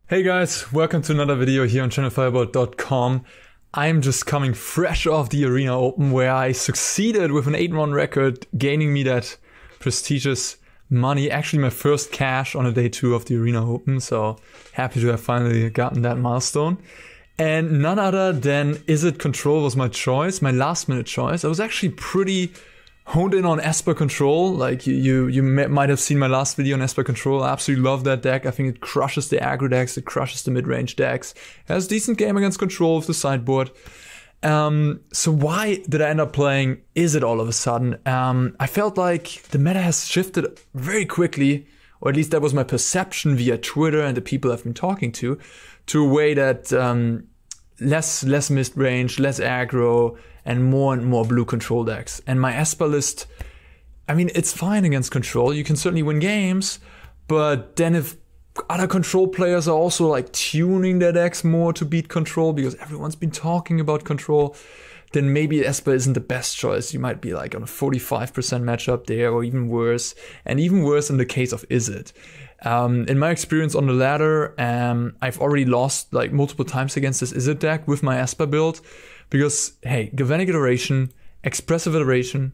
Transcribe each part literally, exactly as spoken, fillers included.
Hey guys, welcome to another video here on channel fireball dot com. I'm just coming fresh off the Arena Open where I succeeded with an eight and one record, gaining me that prestigious money. Actually my first cash on a day two of the Arena Open, so happy to have finally gotten that milestone. And none other than Izzet Control was my choice, my last minute choice. I was actually pretty honed in on Esper Control. Like you, you, you might have seen my last video on Esper Control. I absolutely love that deck. I think it crushes the aggro decks, it crushes the mid-range decks. It has a decent game against Control with the sideboard. Um, so why did I end up playing Izzet all of a sudden? Um, I felt like the meta has shifted very quickly, or at least that was my perception via Twitter and the people I've been talking to, to a way that um, less less mid-range, less aggro, and more and more blue control decks. And my Esper list, I mean, it's fine against Control. You can certainly win games, but then if other Control players are also like tuning their decks more to beat Control because everyone's been talking about Control, then maybe Esper isn't the best choice. You might be like on a forty-five percent matchup there, or even worse. And even worse in the case of Izzet. Um, in my experience on the ladder, um, I've already lost like multiple times against this Izzet deck with my Esper build. Because, hey, Galvanic Iteration, Expressive Iteration,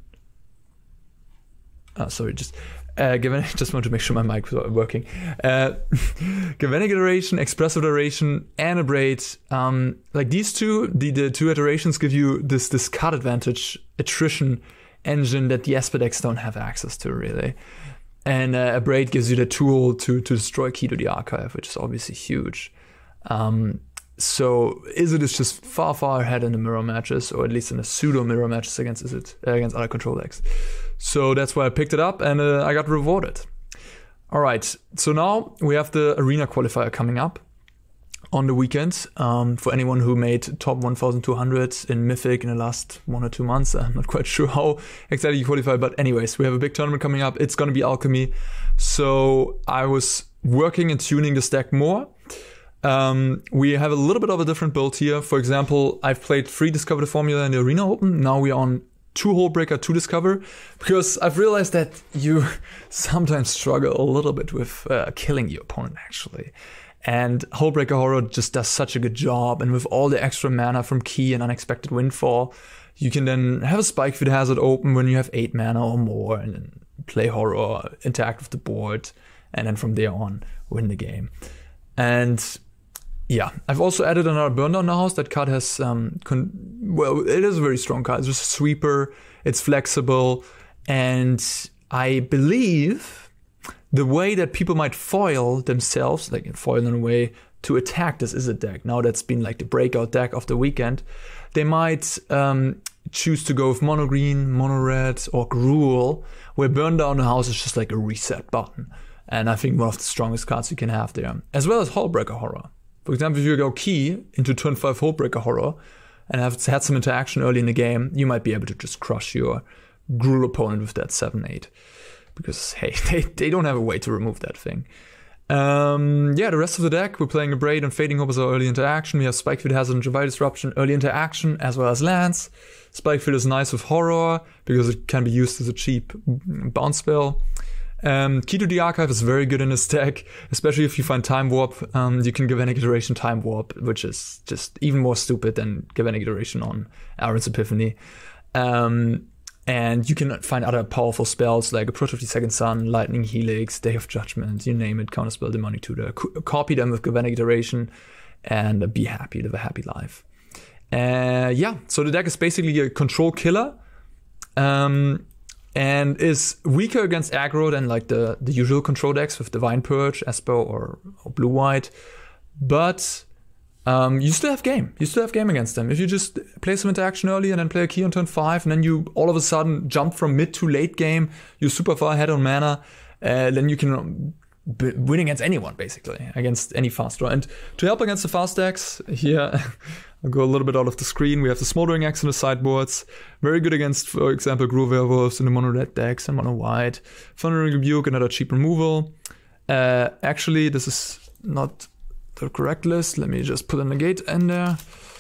oh, sorry, just, uh, Galvanic, just want to make sure my mic was working. Uh, Galvanic Iteration, Expressive Iteration, and Abrade, um, like these two, the, the two iterations give you this, this card advantage attrition engine that the Esper decks don't have access to, really. And uh, Abrade gives you the tool to, to destroy Key to the Archive, which is obviously huge. Um, So Izzet is just far, far ahead in the mirror matches, or at least in the pseudo mirror matches against Izzet, uh, against other control decks. So that's why I picked it up, and uh, I got rewarded. All right, so now we have the Arena qualifier coming up on the weekend. Um, for anyone who made top one thousand two hundred in Mythic in the last one or two months, I'm not quite sure how exactly you qualify, but anyways, we have a big tournament coming up. It's going to be Alchemy. So I was working and tuning this deck more. Um, we have a little bit of a different build here. For example, I've played three Discover the Formula in the Arena Open. Now we're on two Hullbreaker, two Discover, because I've realized that you sometimes struggle a little bit with uh, killing your opponent, actually. And Hullbreaker Horror just does such a good job. And with all the extra mana from Key and Unexpected Windfall, you can then have a Spikefield Hazard open when you have eight mana or more, and then play Horror, interact with the board, and then from there on, win the game. And yeah, I've also added another Burn Down the House. That card has, um, con well, it is a very strong card. It's just a sweeper, it's flexible, and I believe the way that people might foil themselves, like foil in a way to attack this Izzet deck, now that's been like the breakout deck of the weekend, they might um, choose to go with Mono Green, Mono Red, or Gruul, where Burn Down the House is just like a reset button. And I think one of the strongest cards you can have there, as well as Hullbreaker Horror. For example, if you go Key into turn five Hullbreaker Horror and have had some interaction early in the game, you might be able to just crush your Gruul opponent with that seven eight. Because, hey, they, they don't have a way to remove that thing. Um, yeah, the rest of the deck, we're playing Abrade and Fading Hope as our early interaction. We have Spikefield Hazard and Javai Disruption, early interaction, as well as lands. Spikefield is nice with Horror, because it can be used as a cheap bounce spell. Um, Key to the Archive is very good in this deck, especially if you find Time Warp. Um, you can Galvanic Iteration Time Warp, which is just even more stupid than Galvanic Iteration on Aaron's Epiphany. Um, and you can find other powerful spells like Approach of the Second Sun, Lightning Helix, Day of Judgment, you name it, Counterspell, Demonic Tutor. Copy them with Galvanic Iteration and be happy, live a happy life. Uh, yeah, so the deck is basically a control killer. Um, And is weaker against aggro than like the, the usual control decks with Divine Purge, Esper, or, or Blue-White. But um, you still have game. You still have game against them. If you just play some interaction early and then play a Key on turn five, and then you all of a sudden jump from mid to late game, you're super far ahead on mana, uh, then you can b win against anyone, basically, against any fast draw. And to help against the fast decks, here, I'll go a little bit out of the screen. We have the Smoldering Axe in the sideboards. Very good against, for example, Gruul Werewolves in the mono red decks and mono white. Thundering Rebuke, another cheap removal. Uh, actually, this is not the correct list. Let me just put a Negate in there.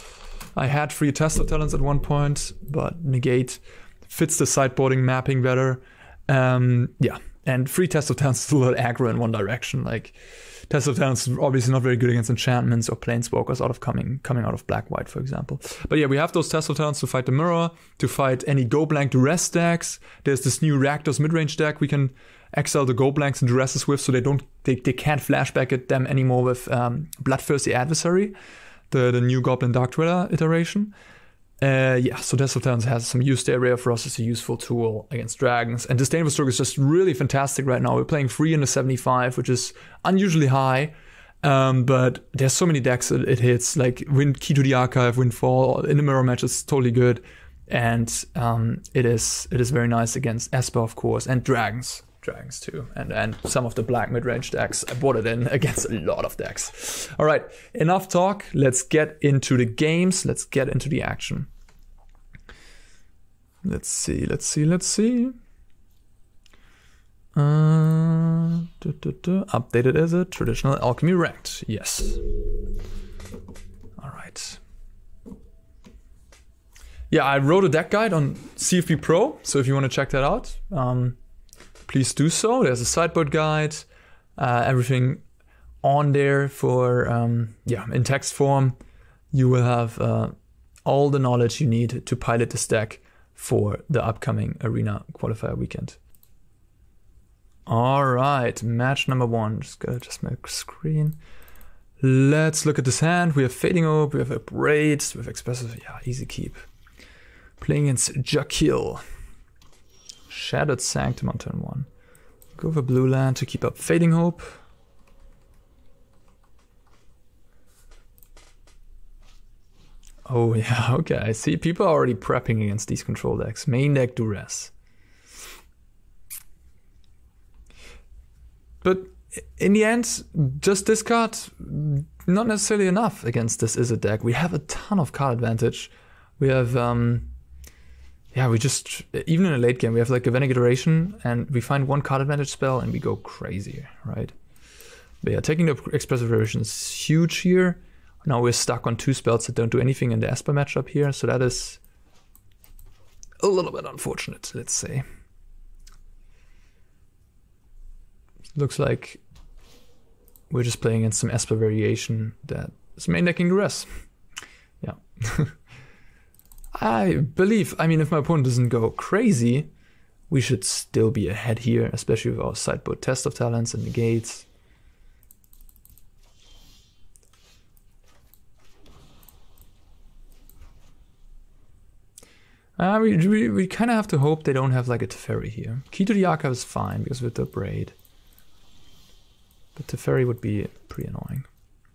I had three Test of Talents at one point, but Negate fits the sideboarding mapping better. Um, yeah, and three Test of Talents is a little aggro in one direction. Like, Test of Talents is obviously not very good against enchantments or planeswalkers out of coming coming out of black-white, for example. But yeah, we have those Test of Talents to fight the Mirror, to fight any Go Blank Duress decks. There's this new Rakdos midrange deck we can exile the Go Blanks and Duresses with, so they don't they, they can't flashback at them anymore with um, Bloodthirsty Adversary, the, the new Goblin Dark Dweller iteration. Uh, yeah, so Test of Talents has some use area for us as a useful tool against dragons. And Disdainful Stroke is just really fantastic right now. We're playing three in the seventy-five, which is unusually high. Um, but there's so many decks that it hits, like Wind, Key to the Archive, Windfall, in the mirror match is totally good. And um, it is it is very nice against Esper, of course, and dragons. Dragons too, and and some of the black mid-range decks. I brought it in against a lot of decks. All right, enough talk. Let's get into the games. Let's get into the action. Let's see, let's see, let's see. Uh, duh, duh, duh. Updated as a traditional alchemy ranked. Yes. All right. Yeah, I wrote a deck guide on C F P Pro, so if you want to check that out, um, please do so. There's a sideboard guide, uh, everything on there for, um, yeah, in text form. You will have uh, all the knowledge you need to pilot this deck for the upcoming Arena Qualifier weekend. All right, match number one. Just gotta just make a screen. Let's look at this hand. We have Fading Hope, we have Abrade, we have Expressive, yeah, easy keep. Playing against Jakil. Shattered Sanctum on turn one. Go for blue land to keep up Fading Hope. Oh yeah, okay. I see people are already prepping against these control decks. Main deck Duress. But in the end, just discard, not necessarily enough against this Izzet deck. We have a ton of card advantage. We have, um, yeah, we just, even in a late game, we have like Galvanic Iteration, and we find one card advantage spell and we go crazy, right? But yeah, taking the Expressive Iteration is huge here. Now we're stuck on two spells that don't do anything in the Esper matchup here, so that is a little bit unfortunate, let's say. Looks like we're just playing in some Esper variation that is main decking Duress. Yeah. I believe, I mean, if my opponent doesn't go crazy, we should still be ahead here, especially with our sideboard Test of Talents and Negates. Uh, we we, we kind of have to hope they don't have like a Teferi here. Key to the Archive is fine because with the Braid. But Teferi would be pretty annoying.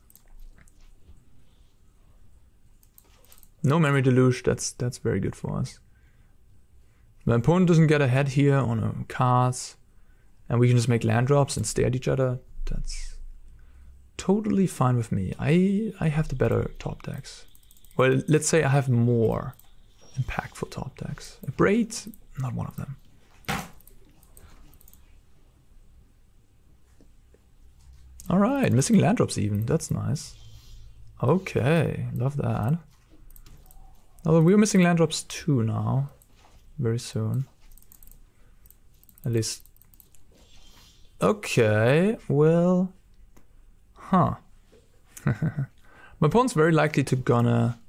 No Memory Deluge, that's that's very good for us. My opponent doesn't get ahead here on uh, cards, and we can just make land drops and stare at each other. That's totally fine with me. I I have the better top decks. Well, let's say I have more impactful top decks. A Braid, not one of them. All right, missing land drops even. That's nice. Okay, love that. Although we're missing land drops too now. Very soon. At least. Okay, well. Huh. My opponent's very likely to gonna.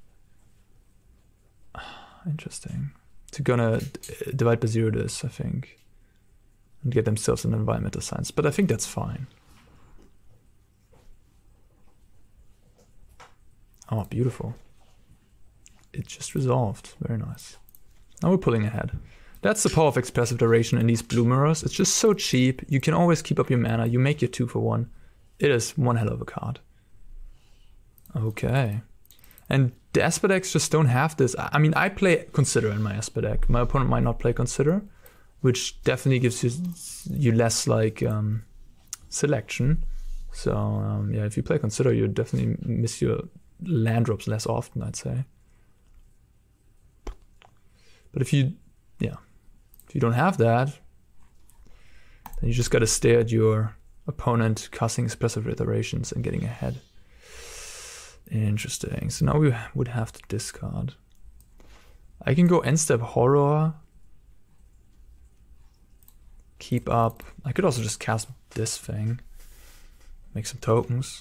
Interesting. To gonna divide by zero this, I think. And get themselves an environmental science. But I think that's fine. Oh, beautiful. It just resolved. Very nice. Now we're pulling ahead. That's the power of Expressive Duration in these blue mirrors. It's just so cheap. You can always keep up your mana. You make your two for one. It is one hell of a card. Okay. And the Esper decks just don't have this. I mean, I play Consider in my Esper deck. My opponent might not play Consider, which definitely gives you, you less like um, selection. So um, yeah, if you play Consider, you definitely miss your land drops less often, I'd say. But if you, yeah, if you don't have that, then you just gotta stare at your opponent casting Expressive Iterations and getting ahead. Interesting. So now we would have to discard. I can go end step Horror. Keep up. I could also just cast this thing. Make some tokens.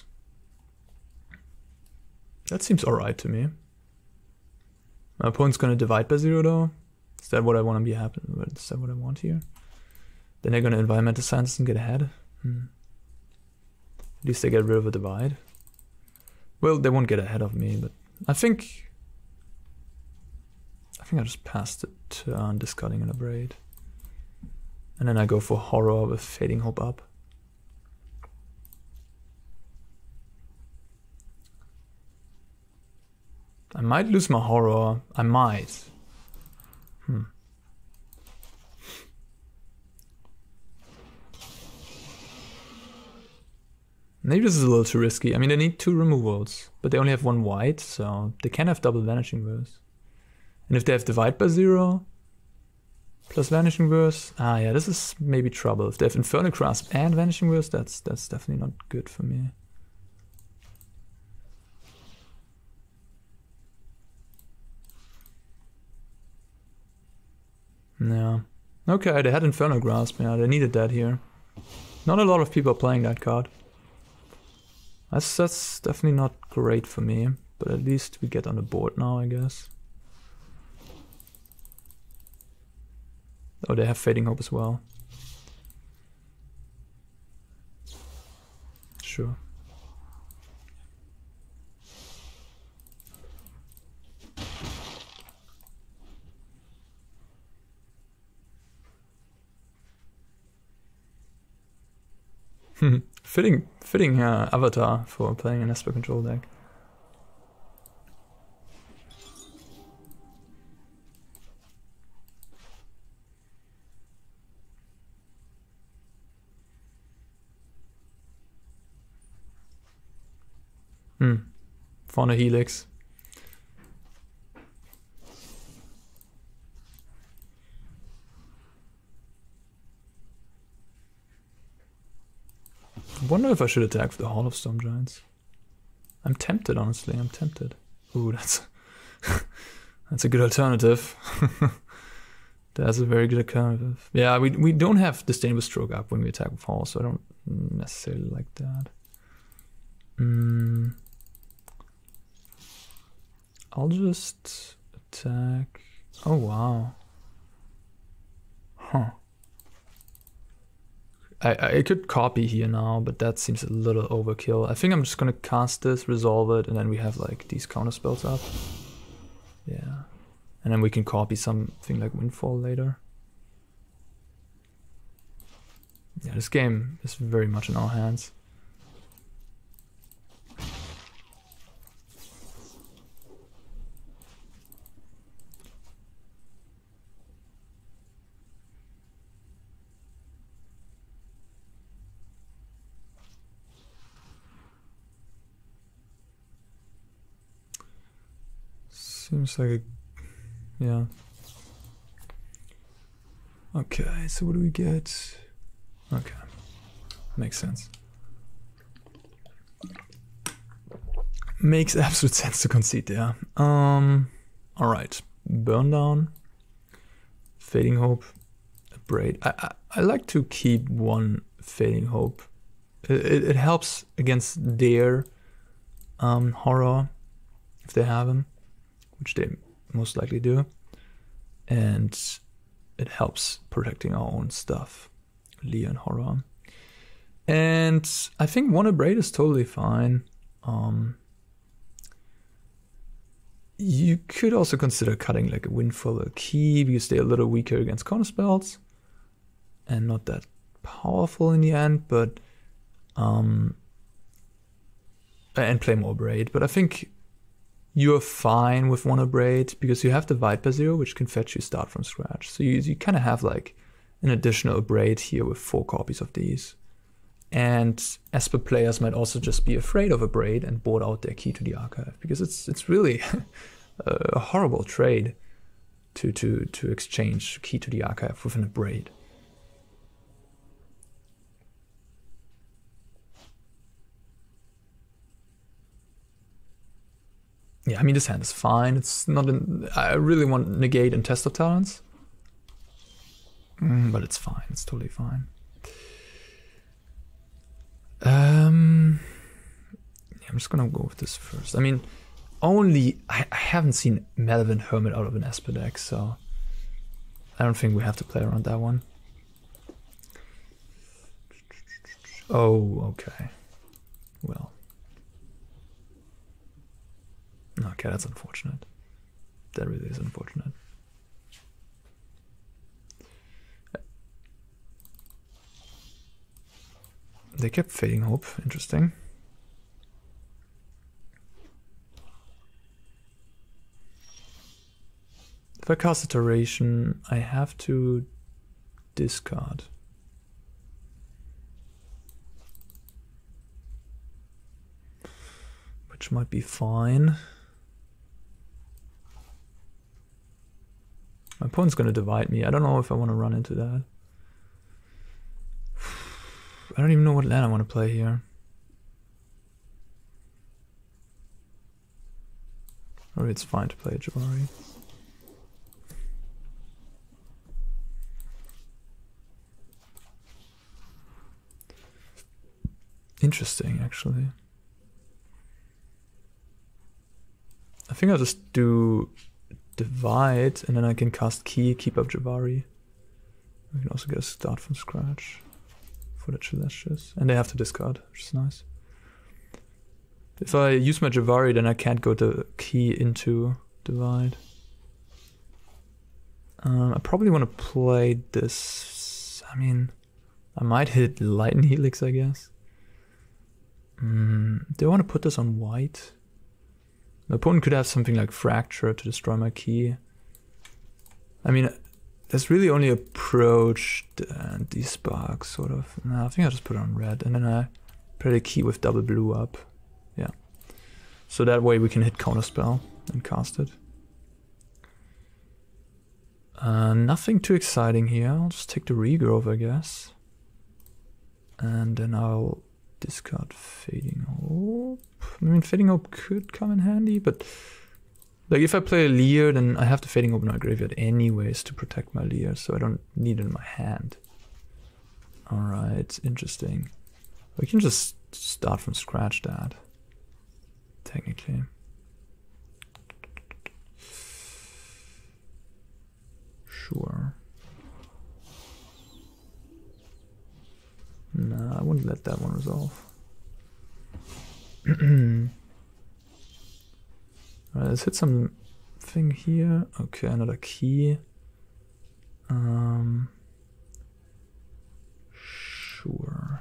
That seems alright to me. My opponent's gonna divide by zero though. Is that what I want to be happy with? Is that what I want here? Then they're gonna environmental science and get ahead. Hmm. At least they get rid of a divide. Well, they won't get ahead of me, but I think I think I just passed the turn, discarding an Abrade. And then I go for Horror with Fading Hope up. I might lose my Horror. I might. Hmm. Maybe this is a little too risky. I mean, they need two removals, but they only have one white, so they can have double Vanishing Verse. And if they have Divide by zero, plus Vanishing Verse, ah yeah, this is maybe trouble. If they have Infernal Grasp and Vanishing Verse, that's that's definitely not good for me. Yeah. Okay, they had Infernal Grasp, yeah, they needed that here. Not a lot of people are playing that card. That's, that's definitely not great for me, but at least we get on the board now, I guess. Oh, they have Fading Hope as well. Sure. fitting, fitting uh, avatar for playing an Esper control deck. Hmm. Fauna Helix. I wonder if I should attack with the Hall of Storm Giants. I'm tempted, honestly. I'm tempted. Ooh, that's that's a good alternative. That's a very good alternative. Yeah, we we don't have Disdainful Stroke up when we attack with Hall, so I don't necessarily like that. Mm. I'll just attack. Oh wow. Huh. I, I could copy here now, but that seems a little overkill. I think I'm just gonna cast this, resolve it, and then we have like these counter spells up. Yeah. And then we can copy something like Windfall later. Yeah, this game is very much in our hands. Seems like a, yeah. Okay, so what do we get? Okay, makes sense. Makes absolute sense to concede there. Um, all right, Burn Down, Fading Hope, Abrade. I, I I like to keep one Fading Hope. It it, it helps against their um horror if they have them, which they most likely do, and it helps protecting our own stuff, Leah and Horror. And I think one Abrade is totally fine. Um, you could also consider cutting like a Windfall or a Key, because they're a little weaker against counter spells and not that powerful in the end, but um, and play more Abrade. But I think you're fine with one Abrade because you have the Divide by zero, which can fetch you start from scratch. So you, you kind of have like an additional Abrade here with four copies of these. And Esper players might also just be afraid of Abrade and board out their Key to the Archive, because it's it's really a horrible trade to, to, to exchange Key to the Archive with an Abrade. Yeah, I mean, this hand is fine. It's not an, I really want Negate and Test of Talents. Mm, but it's fine. It's totally fine. Um, I'm just gonna go with this first. I mean, only I, I haven't seen Melvin Hermit out of an Esper deck, so I don't think we have to play around that one. Oh, okay. Well. Okay, that's unfortunate. That really is unfortunate. They kept Fading Hope. Interesting. If I cast Iteration, I have to discard. Which might be fine. My opponent's going to divide me. I don't know if I want to run into that. I don't even know what land I want to play here. Or it's fine to play Jabari. Interesting, actually. I think I'll just do Divide, and then I can cast Key, keep up Jabari. I can also get a start from scratch for the Celestials. And they have to discard, which is nice. If I use my Jabari, then I can't go to Key into Divide. Um, I probably want to play this. I mean, I might hit Lightning Helix, I guess. Mm, do I want to put this on white? My opponent could have something like Fracture to destroy my key. I mean, there's really only approach and despark, sort of. No, I think I'll just put it on red, and then I play the key with double blue up. Yeah. So that way we can hit Counterspell and cast it. Uh, nothing too exciting here. I'll just take the Regrove, I guess. And then I'll discard Fading Hope. I mean, Fading Hope could come in handy, but like if I play a Leer, then I have the Fading Hope in my graveyard anyways to protect my Leer, so I don't need it in my hand. Alright, interesting. We can just start from scratch that, technically. Sure. Nah, I wouldn't let that one resolve. Alright, let's hit something here. Okay, another key. Um, sure.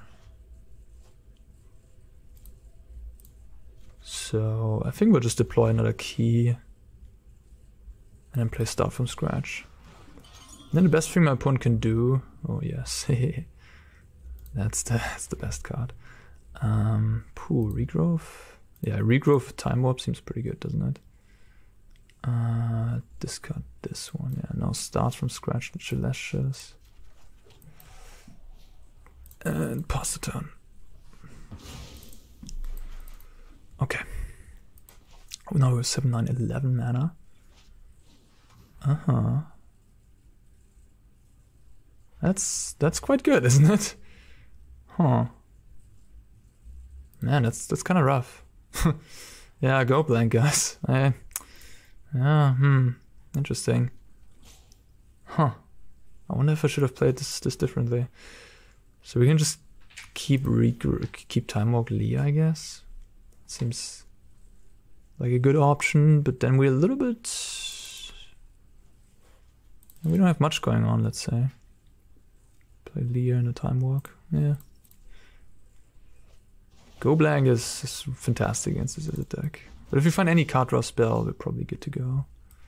So I think we'll just deploy another key and then play start from scratch. And then the best thing my opponent can do. Oh yes, that's the that's the best card. Um, Pooh, Regrowth. Yeah, Regrowth Time Warp seems pretty good, doesn't it? Uh, discard this one. Yeah, now start from scratch with Celestials. And pass the turn. Okay. Oh, now we have seven, nine, eleven mana. Uh-huh. That's, that's quite good, isn't it? Huh. Man, that's that's kind of rough. Yeah, go blank, guys. I, yeah, hmm, interesting. Huh. I wonder if I should have played this this differently. So we can just keep re keep Time Walk Lee, I guess. Seems like a good option, but then we're a little bit. We don't have much going on. Let's say. Play Leer in a Time Walk. Yeah. Go blank is, is fantastic against this as a deck. But if you find any card draw spell, we're probably good to go.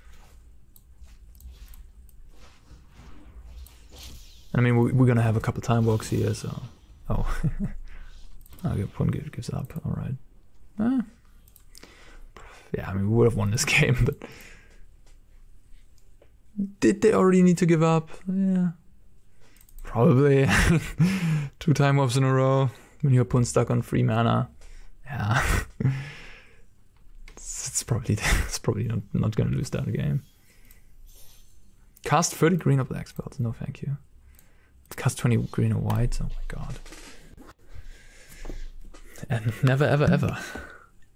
And I mean, we, we're gonna have a couple Time Walks here, so. Oh. Oh, your opponent gives up. Alright. Eh. Yeah, I mean, we would have won this game, but. Did they already need to give up? Yeah. Probably. Two Time Warps in a row. When your opponent's stuck on free mana, yeah, it's, it's probably it's probably not, not gonna lose that game. Cast thirty green or black spells, no thank you. Cast twenty green or white, oh my god. And never ever ever.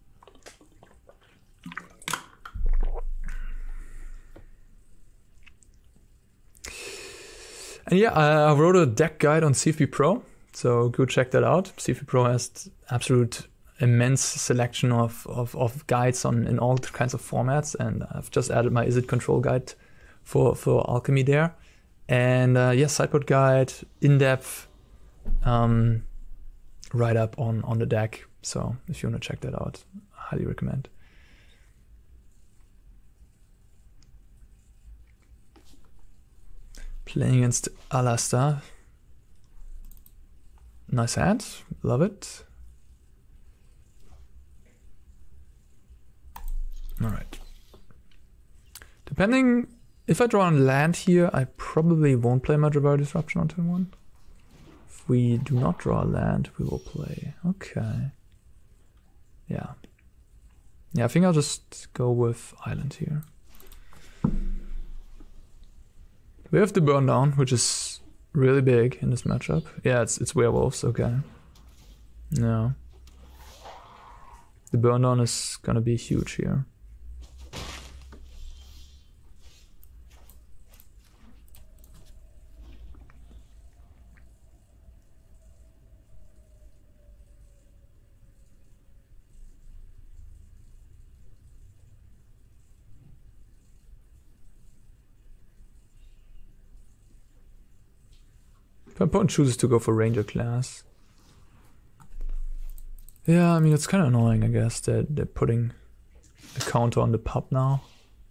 And yeah, I wrote a deck guide on C F B Pro, so go check that out. C F B Pro has absolute immense selection of, of, of guides on in all kinds of formats, and I've just added my Izzet control guide for, for Alchemy there. And uh, yes, yeah, sideboard guide, in-depth um, write-up on, on the deck. So if you want to check that out, I highly recommend. Playing against Alastar. Nice hand, love it. All right. Depending, if I draw a land here, I probably won't play Majority Disruption on turn one. If we do not draw a land, we will play. Okay. Yeah. Yeah, I think I'll just go with Island here. We have the Burn Down, which is really big in this matchup. Yeah, it's it's werewolves, okay. No. The Burn Down is gonna be huge here. If my opponent chooses to go for Ranger class. Yeah, I mean, it's kind of annoying, I guess, that they're putting a counter on the pub now.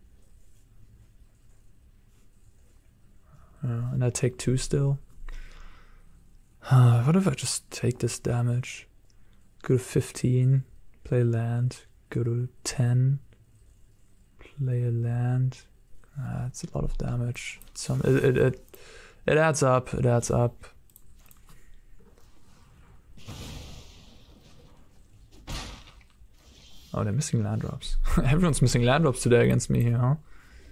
Uh, and I take two still. Uh, what if I just take this damage? Go to fifteen, play land, go to ten, play a land. Uh, it's a lot of damage. Some it, it, it It adds up, it adds up. Oh, they're missing land drops. Everyone's missing land drops today against me here, huh?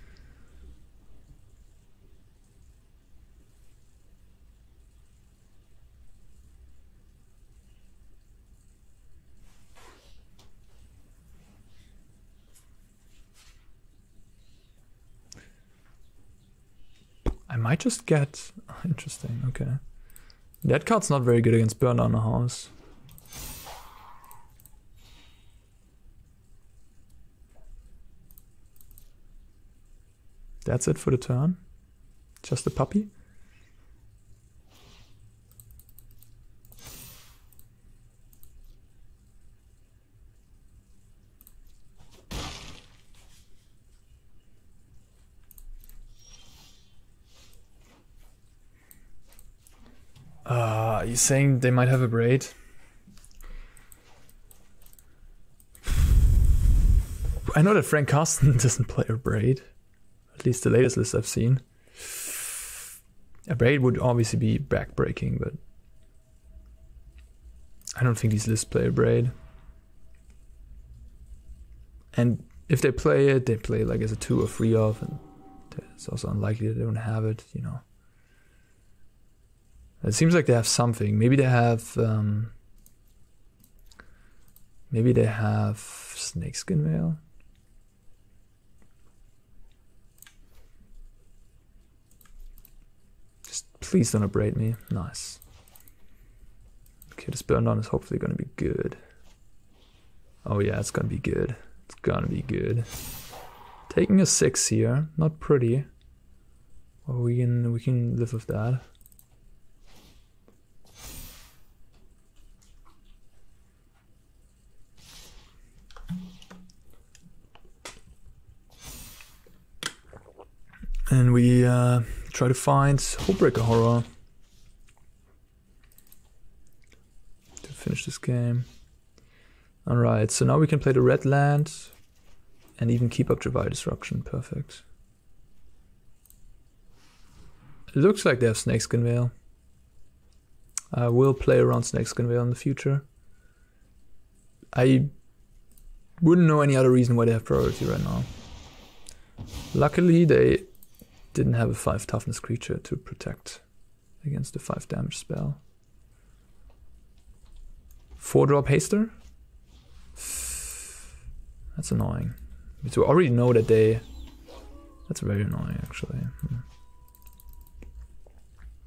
I might just get... Interesting, okay. That card's not very good against Burn Down a House. That's it for the turn? Just a puppy? Uh, you're saying they might have a braid? I know that Frank Carsten doesn't play a braid. At least the latest list I've seen. A braid would obviously be backbreaking, but I don't think these lists play a braid. And if they play it, they play like as a two or three off, and it's also unlikely that they don't have it, you know. It seems like they have something. Maybe they have um, maybe they have Snakeskin Veil. Just please don't abrade me. Nice. Okay, this Burn Down is hopefully gonna be good. Oh yeah, it's gonna be good. It's gonna be good. Taking a six here, not pretty. Well, we can we can live with that. And we uh, try to find Hullbreaker Horror to finish this game. Alright, so now we can play the red land and even keep up Javai Disruption. Perfect. It looks like they have Snakeskin Veil. I will play around Snakeskin Veil in the future. I wouldn't know any other reason why they have priority right now. Luckily, they didn't have a five toughness creature to protect against the five damage spell. Four drop Haster? That's annoying. So we already know that they... That's very annoying, actually. Hmm.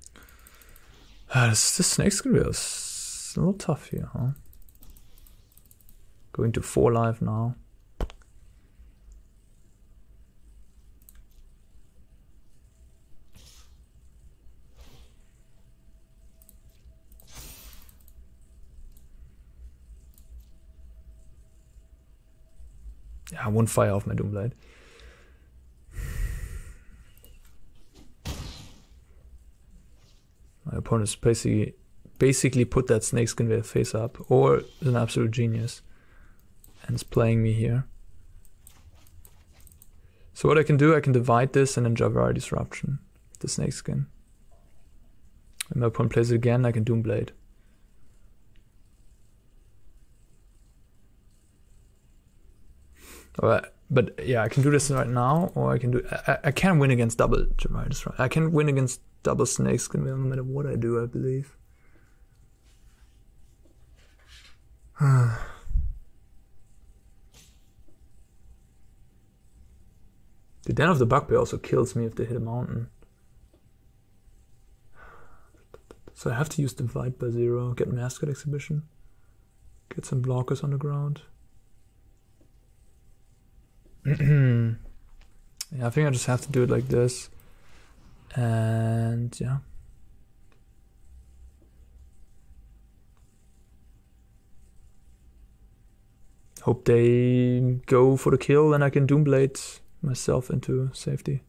Uh, this, this Snakeskin Wheel is a little tough here, huh? Going to four life now. Yeah, one fire off my Doomblade. My opponent's basically basically put that Snakeskin Veil face up, or is an absolute genius and is playing me here. So what I can do, I can divide this and then Jahvari Disruption, the Snakeskin. When my opponent plays it again, I can Doomblade. Alright, but yeah, I can do this right now, or I can do. I, I can win against double Jahvari Disruption. I can win against double Snakeskin no matter what I do, I believe. The Den of the Bugbear also kills me if they hit a mountain. So I have to use Divide by Zero, get Mascot Exhibition, get some blockers on the ground. Yeah, I think I just have to do it like this. And yeah. Hope they go for the kill and I can Doomblade myself into safety.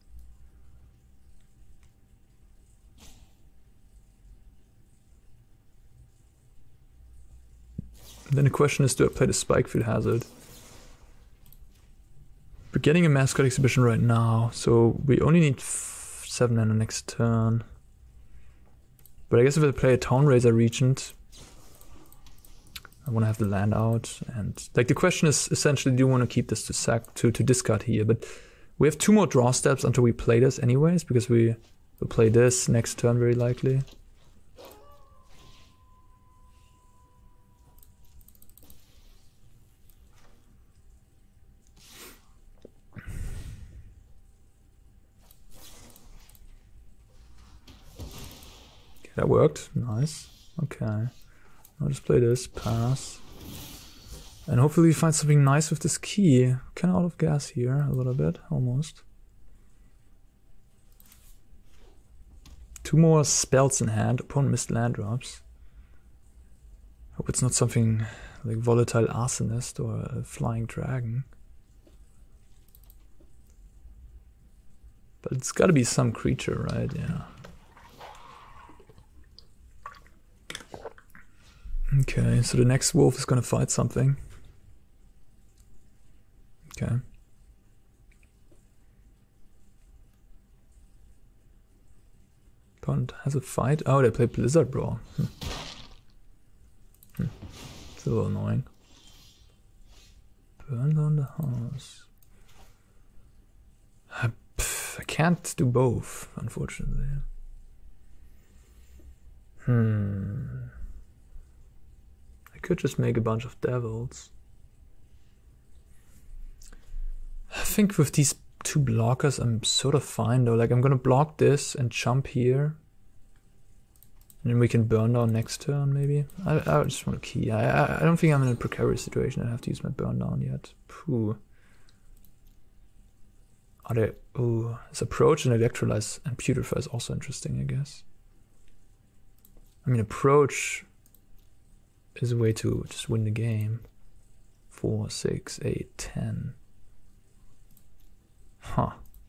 And then the question is, do I play the Spikefield Hazard? We're getting a Mascot Exhibition right now, so we only need f seven in the next turn. But I guess if I play a Town Razor Regent, I want to have the land out. And like the question is essentially, do you want to keep this to sack to, to discard here? But we have two more draw steps until we play this anyways, because we will play this next turn very likely. That worked. Nice. Okay. I'll just play this. Pass. And hopefully find something nice with this key. Kind of out of gas here a little bit. Almost. Two more spells in hand. Opponent missed land drops. Hope it's not something like Volatile Arsonist or a Flying Dragon. But it's gotta be some creature, right? Yeah. Okay, so the next wolf is gonna fight something. Okay. Opponent has a fight. Oh, they play Blizzard Brawl. Hmm. Hmm. It's a little annoying. Burn down the house. I, pff, I can't do both, unfortunately. Hmm. Could just make a bunch of devils. I think with these two blockers I'm sort of fine though. Like I'm gonna block this and jump here. And then we can burn down next turn maybe. I, I just want to key. I, I don't think I'm in a precarious situation. I have to use my burn down yet. Phew. Are there... Oh, this approach and electrolyze and putrefy is also interesting, I guess. I mean approach is a way to just win the game. Four, six, eight, ten. Huh.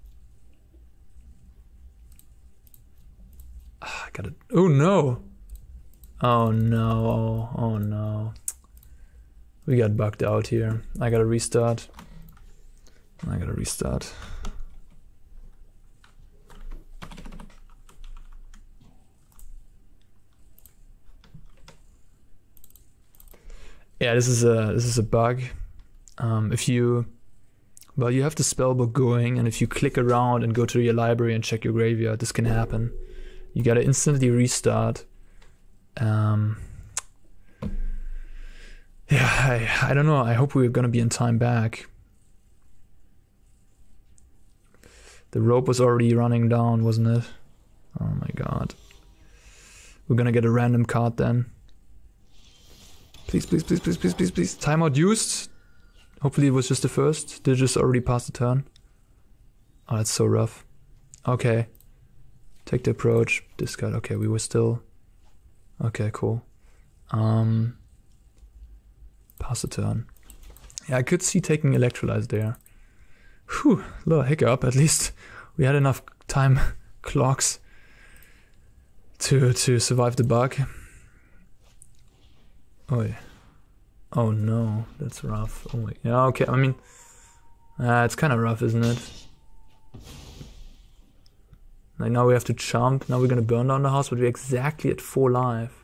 Ah, I gotta. Oh no! Oh no! Oh no! We got bugged out here. I gotta restart. I gotta restart. Yeah, this is a this is a bug. Um, if you, well, you have the spellbook going, and if you click around and go to your library and check your graveyard, this can happen. You gotta instantly restart. Um, yeah, I I don't know. I hope we're gonna be in time back. The rope was already running down, wasn't it? Oh my god. We're gonna get a random card then. Please, please, please, please, please, please, please. Timeout used. Hopefully it was just the first. Did just already pass the turn. Oh, that's so rough. Okay. Take the approach. Discard. Okay, we were still... Okay, cool. Um, pass the turn. Yeah, I could see taking Electrolyze there. Whew, little hiccup. At least we had enough time clocks to to survive the bug. Oh, yeah. Oh no, that's rough. Oh wait, yeah, okay. I mean, uh, it's kind of rough, isn't it? Like now we have to jump. Now we're gonna burn down the house, but we're exactly at four life.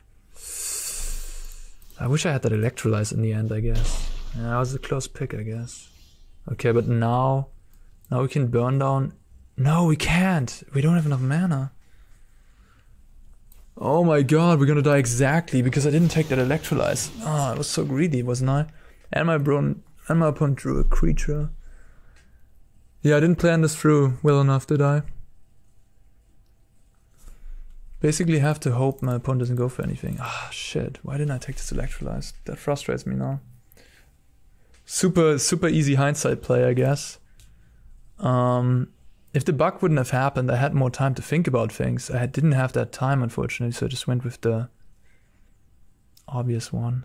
I wish I had that Electrolyze in the end, I guess. Yeah, that was a close pick, I guess. Okay, but now, now we can burn down. No, we can't. We don't have enough mana. Oh my god, we're gonna die exactly because I didn't take that Electrolyze. Ah, oh, I was so greedy, wasn't I? And my bron and my opponent drew a creature. Yeah, I didn't plan this through well enough, did I? Basically have to hope my opponent doesn't go for anything. Ah, shit. Why didn't I take this Electrolyze? That frustrates me now. Super, super easy hindsight play, I guess. Um, if the bug wouldn't have happened, I had more time to think about things. I didn't have that time, unfortunately, so I just went with the obvious one.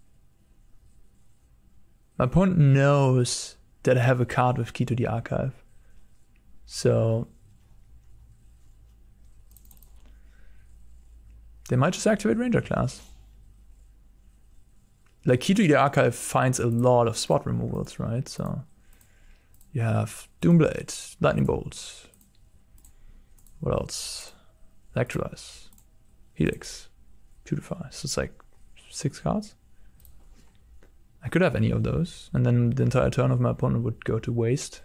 My opponent knows that I have a card with Key to the Archive. So... they might just activate Ranger class. Like, Key to the Archive finds a lot of spot removals, right? So you have Doomblade, Lightning Bolt. What else? Electrolyze, Helix, Purify. So it's like six cards. I could have any of those, and then the entire turn of my opponent would go to waste.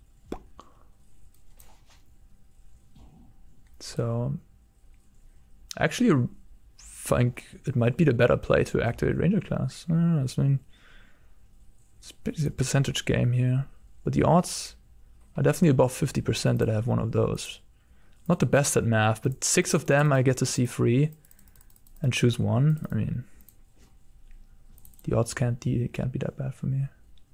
So I actually think it might be the better play to activate Ranger class. I don't know, I mean, it's a percentage game here. But the odds are definitely above fifty percent that I have one of those. Not the best at math, but six of them I get to see free and choose one. I mean, the odds can't, de can't be that bad for me.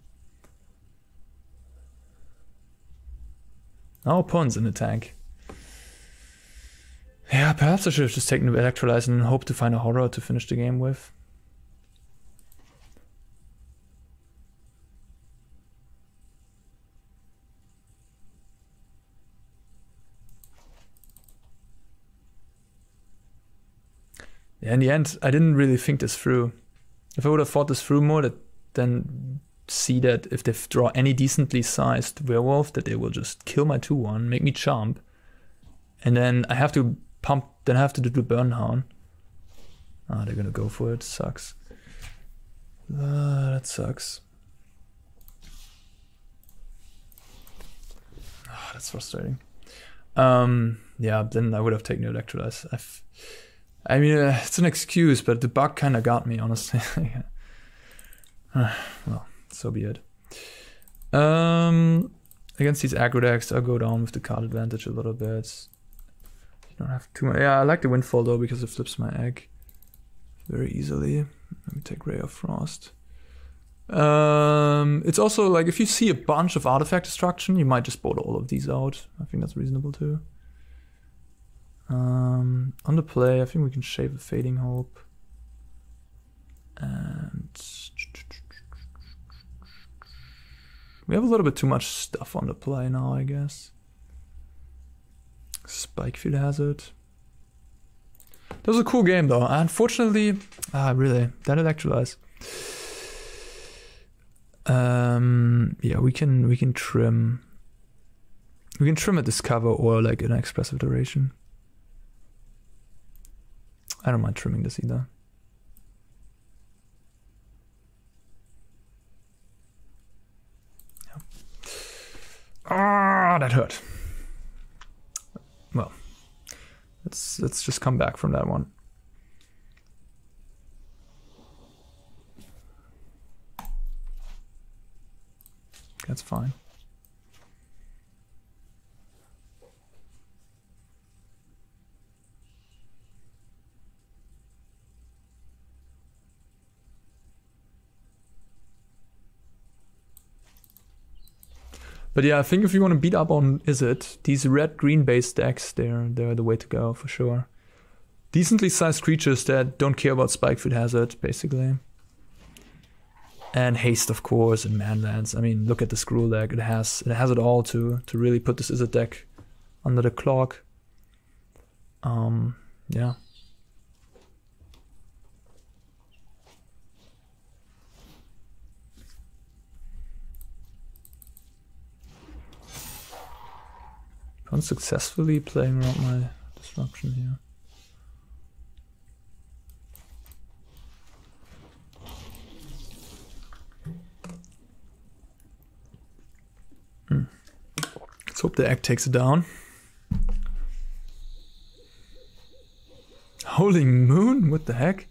Now opponent's in the tank. Yeah, perhaps I should have just taken the Electrolyze and hope to find a horror to finish the game with. Yeah, in the end, I didn't really think this through. If I would have thought this through more, that then see that if they draw any decently sized werewolf, that they will just kill my two one, make me jump, and then I have to pump, then I have to do the burn hound. Ah, they're gonna go for it. Sucks. Uh, that sucks. Ah, that's frustrating. Um, yeah, then I would have taken the Electrolyze. I've, I mean, uh, it's an excuse, but the bug kind of got me, honestly. Well, so be it. Um, against these aggro decks, I'll go down with the card advantage a little bit. Don't have too much. Yeah, I like the Windfall though because it flips my egg very easily. Let me take Ray of Frost. Um, it's also like if you see a bunch of artifact destruction, you might just board all of these out. I think that's reasonable too. Um, on the play, I think we can shave a Fading Hope. And we have a little bit too much stuff on the play now, I guess. Spikefield Hazard. That was a cool game though. Unfortunately, ah, really, that Electrolyze. Um, yeah, we can we can trim. We can trim a Discover or like an Expressive Duration. I don't mind trimming this either. Yeah. Ah, that hurt. Well, let's let's just come back from that one. That's fine. But yeah, I think if you want to beat up on Izzet, these red-green based decks, they're they're the way to go for sure. Decently sized creatures that don't care about Spikefoot Hazard, basically. And haste, of course, and manlands. I mean, look at the Skrull deck. It has it has it all to to really put this Izzet deck under the clock. Um, yeah. Unsuccessfully playing around my destruction here. Hmm. Let's hope the egg takes it down. Holy moon? What the heck?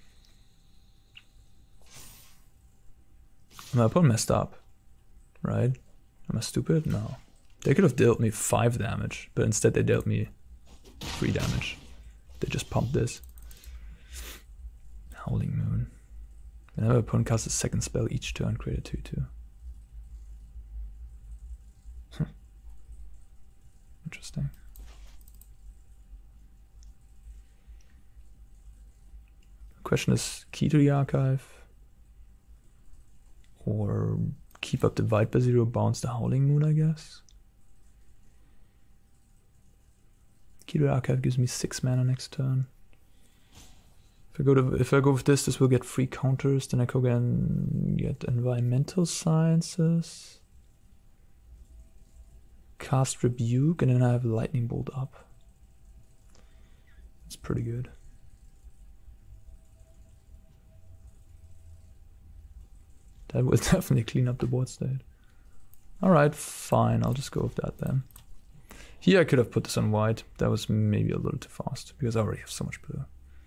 My opponent messed up, right? Am I stupid? No. They could have dealt me five damage, but instead they dealt me three damage. They just pumped this. Howling Moon. Whenever opponent casts a second spell each turn, create a two two. Huh. Interesting. The question is, key to the archive? Or keep up the White by zero, bounce the Howling Moon, I guess? Key to the archive gives me six mana next turn. If I go to if I go with this, this will get three counters. Then I go again get environmental sciences, cast rebuke, and then I have lightning bolt up. It's pretty good. That will definitely clean up the board state. All right, fine. I'll just go with that then. Here I could have put this on white. That was maybe a little too fast because I already have so much blue.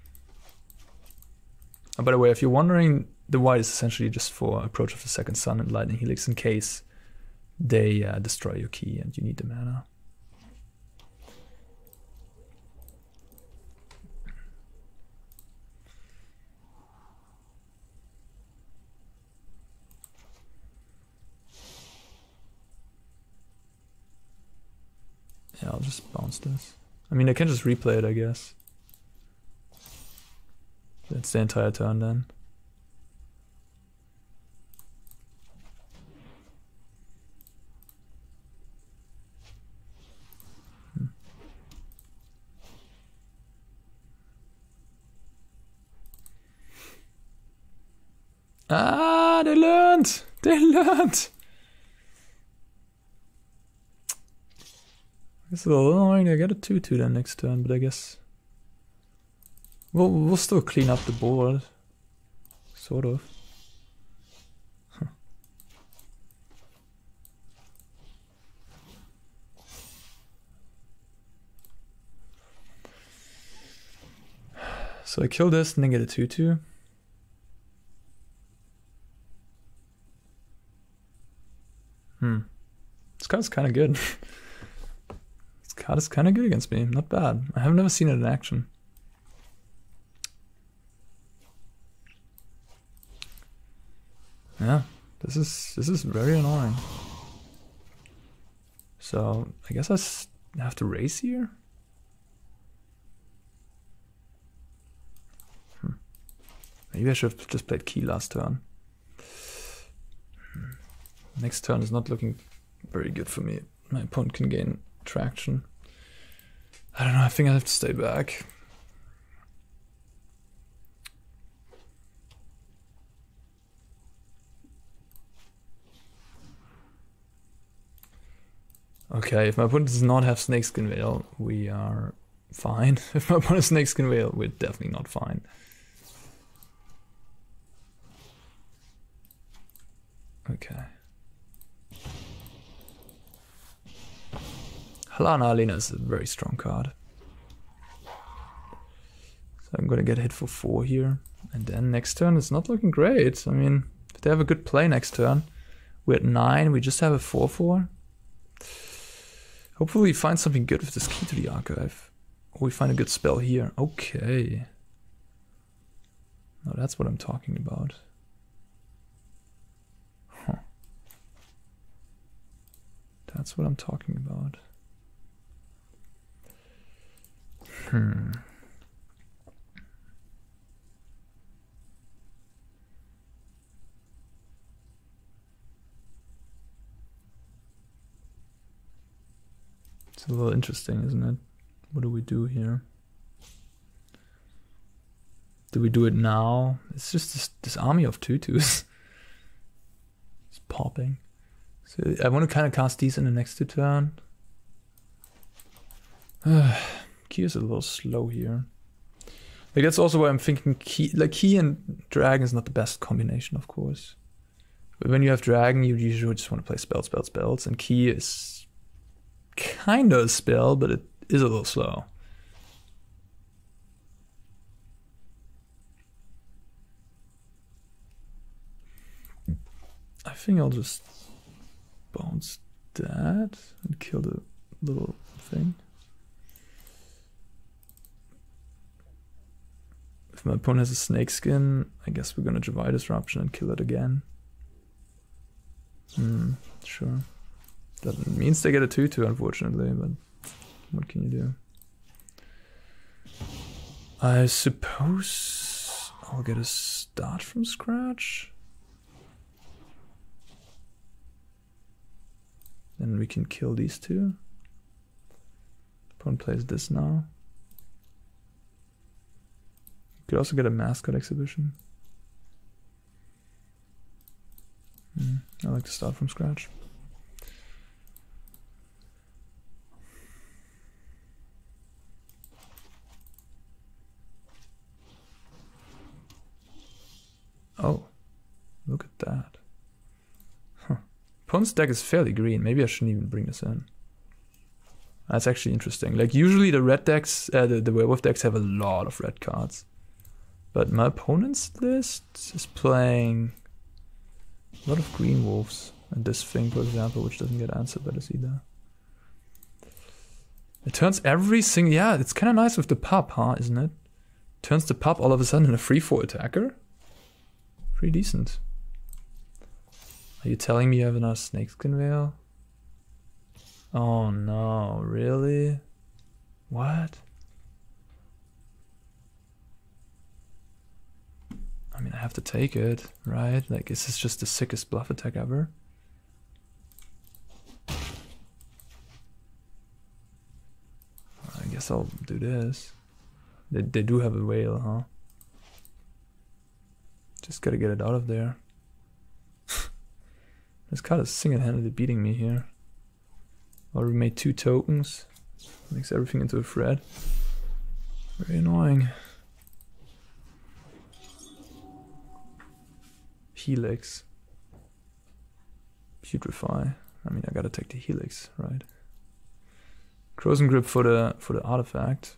Oh, by the way, if you're wondering, the white is essentially just for Approach of the Second Sun and Lightning Helix in case they uh, destroy your key and you need the mana. Yeah, I'll just bounce this. I mean, I can just replay it, I guess. That's the entire turn then. Hmm. Ah, they learned! They learned! It's a little annoying. I get a two two then next turn, but I guess we'll we'll still clean up the board, sort of. Huh. So I kill this and then get a two two. Hmm. This card's kind of good. Card is kind of good against me, not bad. I have never seen it in action. Yeah, this is this is very annoying. So I guess I s have to race here. Hmm. Maybe I should have just played key last turn. Hmm. Next turn is not looking very good for me. My opponent can gain traction. I don't know, I think I have to stay back. Okay, if my opponent does not have Snakeskin Veil, we are fine. If my opponent has Snakeskin Veil, we're definitely not fine. Okay. Halana Alena is a very strong card. So I'm gonna get hit for four here. And then next turn it's not looking great. I mean, if they have a good play next turn, we're at nine, we just have a four four. Hopefully we find something good with this Key to the Archive. Or we find a good spell here. Okay. Now that's what I'm talking about. Huh. That's what I'm talking about. Hmm. It's a little interesting, isn't it? What do we do here? Do we do it now? It's just this, this army of tutus. It's popping. So I want to kind of cast these in the next two turn. Key is a little slow here. Like that's also why I'm thinking key, like key and dragon is not the best combination, of course. But when you have dragon, you usually just want to play spell, spell, spells, and key is kind of a spell, but it is a little slow. I think I'll just bounce that and kill the little thing. If my opponent has a snake skin, I guess we're gonna Javai Disruption and kill it again. Hmm, sure. That means they get a two two, unfortunately, but what can you do? I suppose I'll get a start from scratch. Then we can kill these two. Opponent plays this now. Could also get a mascot exhibition. Mm, I like to start from scratch. Oh, look at that. Huh. Opponent's deck is fairly green. Maybe I shouldn't even bring this in. That's actually interesting. Like usually the red decks, uh, the, the werewolf decks have a lot of red cards. But my opponent's list is playing a lot of green wolves. And this thing, for example, which doesn't get answered by this either. It turns every single... Yeah, it's kind of nice with the pup, huh, isn't it? Turns the pup all of a sudden in a three four attacker. Pretty decent. Are you telling me you have another Snakeskin Veil? Oh no, really? What? I mean, I have to take it, right? Like, is this just the sickest bluff attack ever? I guess I'll do this. They, they do have a whale, huh? Just gotta get it out of there. This card is single-handedly beating me here. Already made two tokens. Makes everything into a thread. Very annoying. Helix. Putrefy. I mean, I gotta take the Helix, right? Crozen Grip for the for the artifact.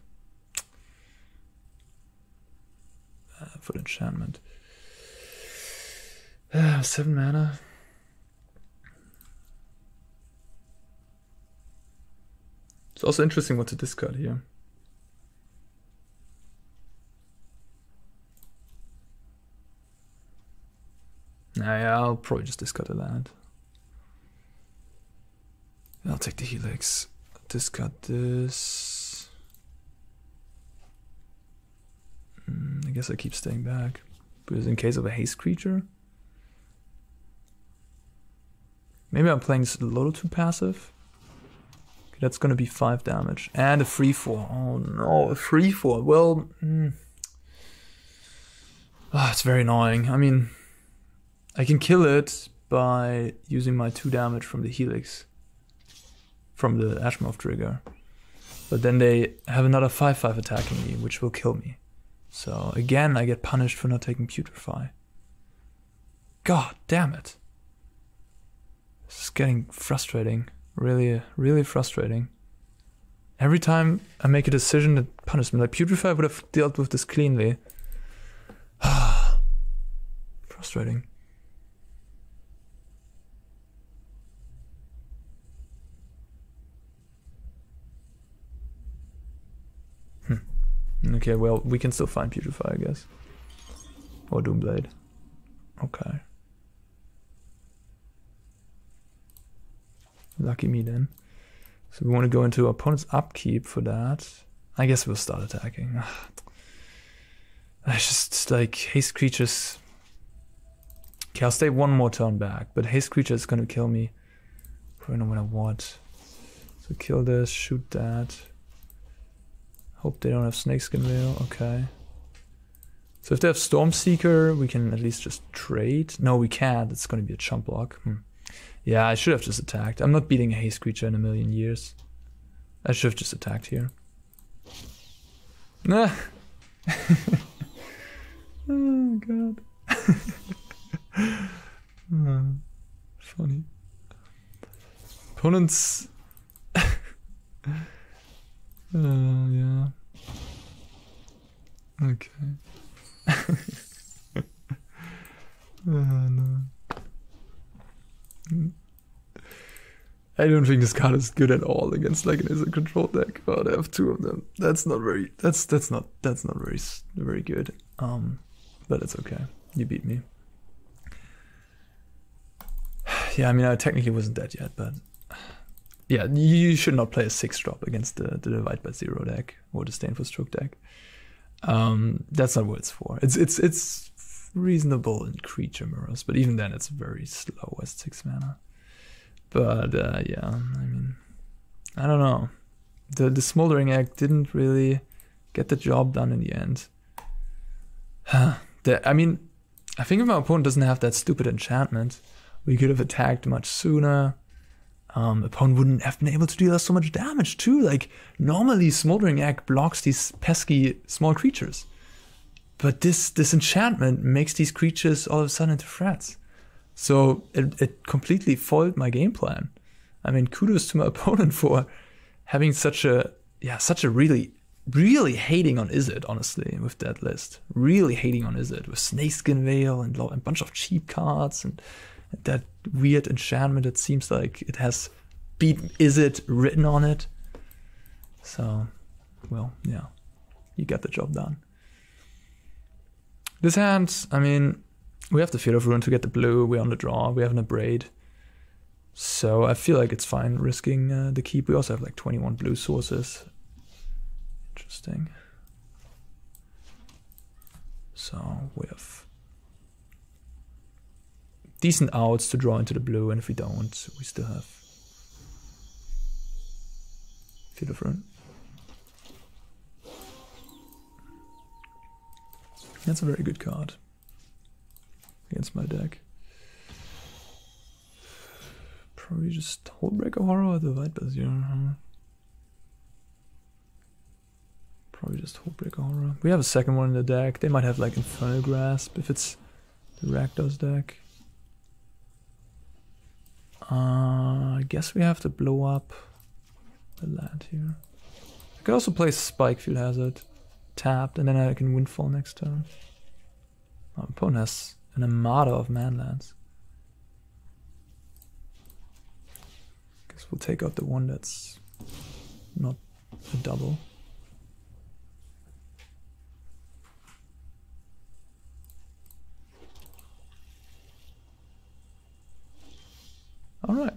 Uh, for the enchantment. Uh, seven mana. It's also interesting what to discard here. Nah, yeah, I'll probably just discard the land. I'll take the Helix. Discard this. Mm, I guess I keep staying back. Because in case of a haste creature. Maybe I'm playing this a little too passive. Okay, that's gonna be five damage. And a three four. Oh no, a three four. Well, mm. Oh, it's very annoying. I mean, I can kill it by using my two damage from the Helix. From the Ashmouth trigger. But then they have another five five attacking me, which will kill me. So again, I get punished for not taking Putrefy. God damn it. This is getting frustrating. Really, really frustrating. Every time I make a decision that punishes me, like Putrefy would have dealt with this cleanly. Frustrating. Hmm. Okay, well, we can still find Putrefy, I guess. Or Doomblade. Okay. Lucky me then. So we want to go into our opponent's upkeep for that. I guess we'll start attacking. I just like haste creatures. Okay, I'll stay one more turn back, but haste creature is gonna kill me for no matter what. So kill this, shoot that. Hope they don't have Snakeskin Veil. Okay. So if they have Stormseeker, we can at least just trade. No, we can't. It's gonna be a chump block. Hmm. Yeah, I should have just attacked. I'm not beating a haste creature in a million years. I should have just attacked here. Nah. Oh god. uh, funny. Opponents. uh, yeah. Okay. uh, no. I don't think this card is good at all against like an Izzet control deck. Oh, they have two of them. That's not very. That's that's not that's not very very good. Um, but it's okay. You beat me. Yeah, I mean, I technically wasn't dead yet, but yeah, you should not play a six drop against the the Divide by Zero deck or the Disdainful Stroke deck. Um, that's not what it's for. It's it's it's reasonable in creature mirrors, but even then, it's very slow as six mana. But uh, yeah, I mean, I don't know. The the Smoldering Egg didn't really get the job done in the end. the, I mean, I think if my opponent doesn't have that stupid enchantment, we could have attacked much sooner. Um, opponent wouldn't have been able to deal us so much damage too. Like normally, Smoldering Egg blocks these pesky small creatures, but this this enchantment makes these creatures all of a sudden into threats. So it, it completely foiled my game plan. I mean, kudos to my opponent for having such a, yeah, such a really, really hating on Izzet, honestly, with that list. Really hating on Izzet with Snakeskin Veil and a bunch of cheap cards and that weird enchantment that seems like it has Beat Izzet written on it. So, well, yeah, you got the job done. This hand, I mean, we have the Field of Ruin to get the blue, we're on the draw, we have an Abrade. So I feel like it's fine risking uh, the keep. We also have like twenty-one blue sources. Interesting. So we have decent outs to draw into the blue, and if we don't, we still have Field of Ruin. That's a very good card against my deck. Probably just Hullbreaker Horror or Divide by Zero. Probably just Hullbreaker Horror. We have a second one in the deck. They might have like Infernal Grasp if it's the Rakdos deck. Uh, I guess we have to blow up the land here. I could also play Spikefield Hazard tapped, and then I can Windfall next turn. My opponent has an armada of manlands. Guess we'll take out the one that's not a double. All right.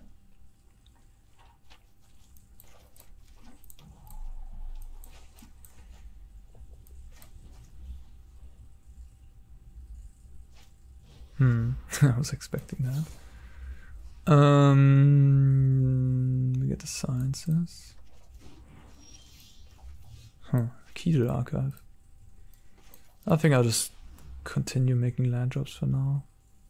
Hmm, I was expecting that. Um, we get the sciences. Huh, key to the archive. I think I'll just continue making land drops for now.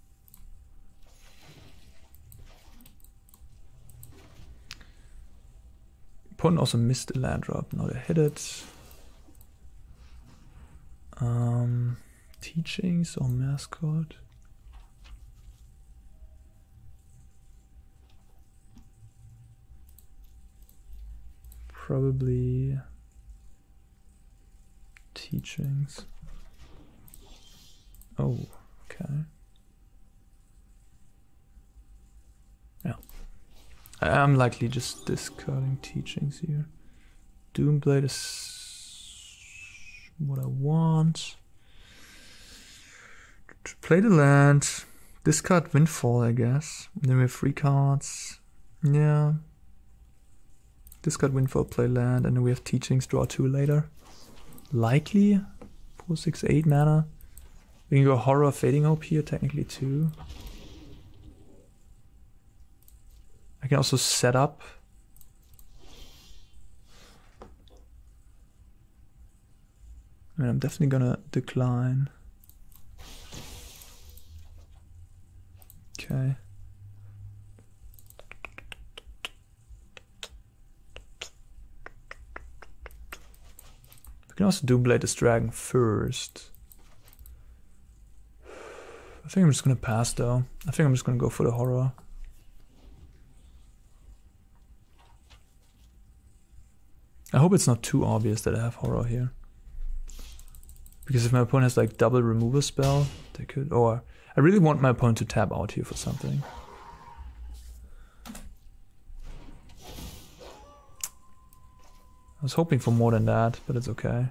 Opponent also missed a land drop, now they hit it. Um, teachings or mascot? Probably teachings. Oh, okay. Yeah. I'm likely just discarding teachings here. Doomblade is what I want. Play the land. Discard Windfall, I guess. And then we have three cards. Yeah. Discard Windfall, play land, and then we have Teachings, draw two later. Likely. four, six, eight mana. We can go Horror, Fading Hope here, technically too. I can also set up. I mean, I'm definitely gonna decline. Okay. We can also Doomblade this dragon first. I think I'm just gonna pass though. I think I'm just gonna go for the Horror. I hope it's not too obvious that I have Horror here. Because if my opponent has like double removal spell, they could, or I really want my opponent to tap out here for something. I was hoping for more than that, but it's okay.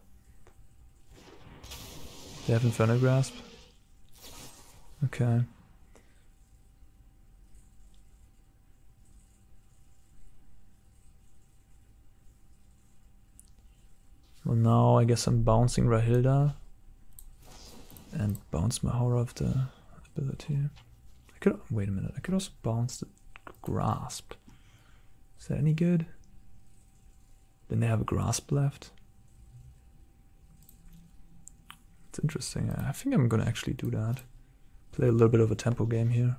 They have Infernal Grasp. Okay. Well, now I guess I'm bouncing Rahilda and bounce my Horror of the ability. I could wait a minute. I could also bounce the Grasp. Is that any good? Then they have a Grasp left. It's interesting. I think I'm gonna actually do that. Play a little bit of a tempo game here.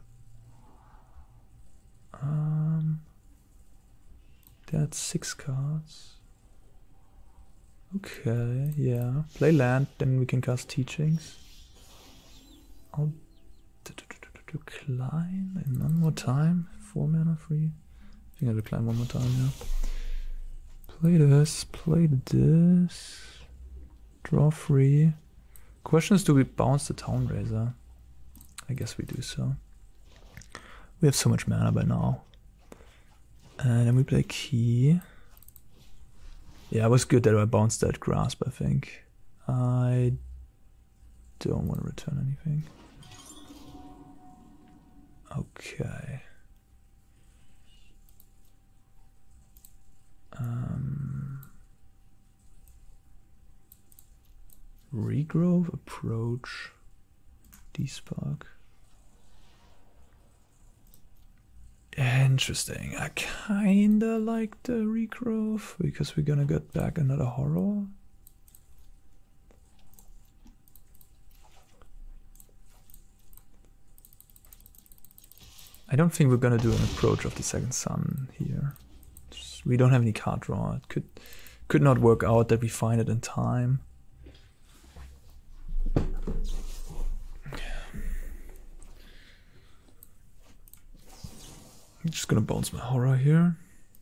Um, that's six cards. Okay, yeah. Play land, then we can cast Teachings. I'll decline in one more time. Four mana free. I think I'll decline one more time, yeah. Play this, play this. Draw free. Question is, do we bounce the Town Razor? I guess we do so. We have so much mana by now. And then we play Key. Yeah, it was good that I bounced that Grasp, I think. I don't want to return anything. Okay. Um, Regrowth, Approach, Despark. Interesting. I kinda like the Regrowth because we're gonna get back another Horror. I don't think we're gonna do an Approach of the Second Sun here. Just, we don't have any card draw. It could could not work out that we find it in time. I'm just gonna bounce my Horror here.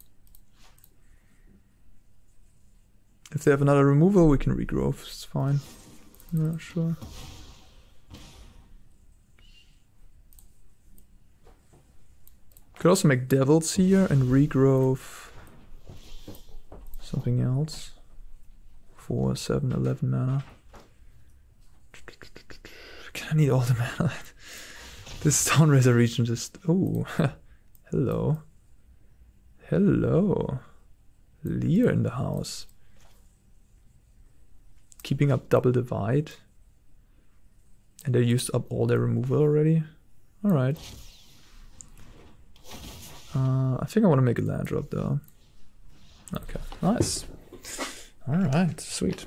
If they have another removal, we can regrowth. It's fine. Yeah, sure. Could also make Devils here and regrowth something else. Four, seven, eleven mana. I need all the mana. This Stonerazor region just. Oh. Hello. Hello. Lear in the house. Keeping up double divide. And they used up all their removal already. Alright. Uh, I think I want to make a land drop though. Okay, nice. Alright, sweet.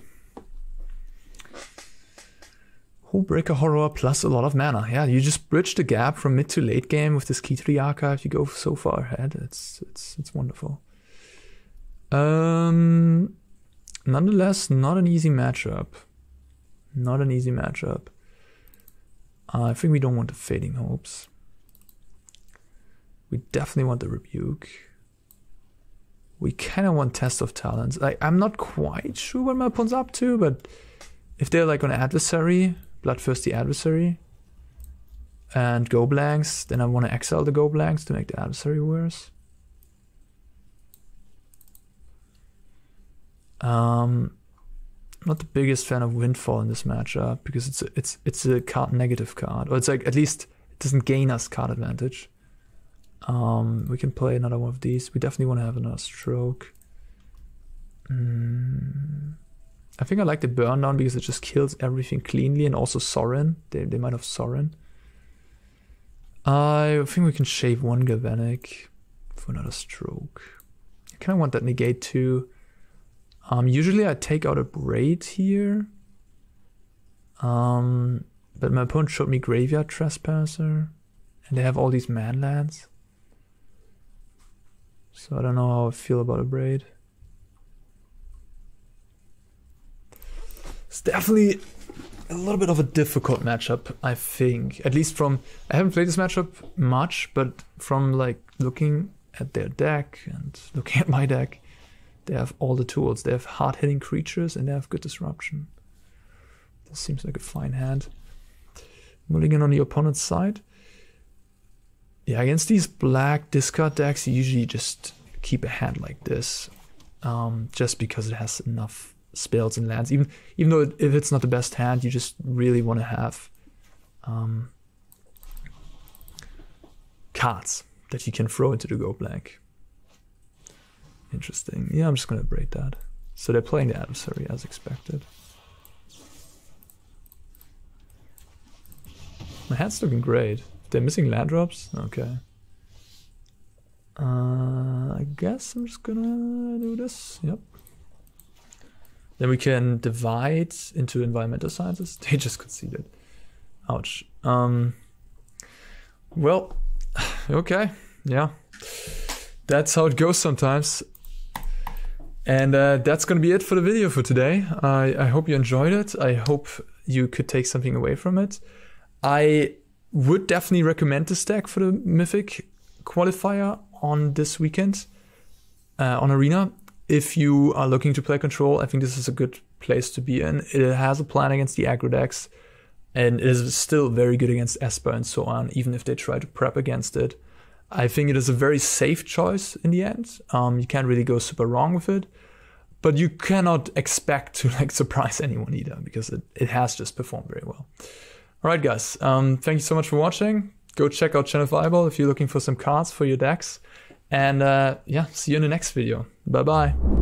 Hullbreaker Horror plus a lot of mana. Yeah, you just bridge the gap from mid to late game with this Key to the Archive. You go so far ahead. It's it's it's wonderful. Um, nonetheless, not an easy matchup. Not an easy matchup. Uh, I think we don't want the Fading Hopes. We definitely want the Rebuke. We kind of want Test of Talents. Like, I'm not quite sure what my opponent's up to, but if they're like an adversary, Bloodthirsty Adversary, and Go Blanks, then I want to exile the Go Blanks to make the adversary worse. Um, not the biggest fan of Windfall in this matchup because it's a, it's it's a card negative card, or it's like at least it doesn't gain us card advantage. Um, we can play another one of these. We definitely want to have another stroke. Mm. I think I like the burn down because it just kills everything cleanly, and also Sorin. They, they might have Sorin. I think we can shave one Galvanic for another stroke. I kind of want that negate too. Um, usually I take out a Braid here. Um, but my opponent showed me Graveyard Trespasser. And they have all these man lands. So I don't know how I feel about a Braid. It's definitely a little bit of a difficult matchup, I think. At least from, I haven't played this matchup much, but from like looking at their deck and looking at my deck, they have all the tools. They have hard-hitting creatures and they have good disruption. This seems like a fine hand. Mulligan on the opponent's side. Yeah, against these black discard decks, you usually just keep a hand like this, um, just because it has enough spells and lands. Even even though it, if it's not the best hand, you just really want to have um, cards that you can throw into the go black. Interesting. Yeah, I'm just gonna break that. So they're playing the adversary as expected. My hand's looking great. They're missing land drops? Okay. Uh, I guess I'm just gonna do this. Yep. Then we can divide into environmental sciences. They just conceded. Ouch. Um. Well, okay. Yeah. That's how it goes sometimes. And uh, that's gonna be it for the video for today. I, I hope you enjoyed it. I hope you could take something away from it. I would definitely recommend this deck for the Mythic qualifier on this weekend uh, on Arena. If you are looking to play Control, I think this is a good place to be in. It has a plan against the aggro decks, and it is still very good against Esper and so on, even if they try to prep against it. I think it is a very safe choice in the end. Um, you can't really go super wrong with it, but you cannot expect to like surprise anyone either, because it, it has just performed very well. All right, guys, um, thank you so much for watching. Go check out Channel Fireball if you're looking for some cards for your decks. And uh, yeah, see you in the next video. Bye-bye.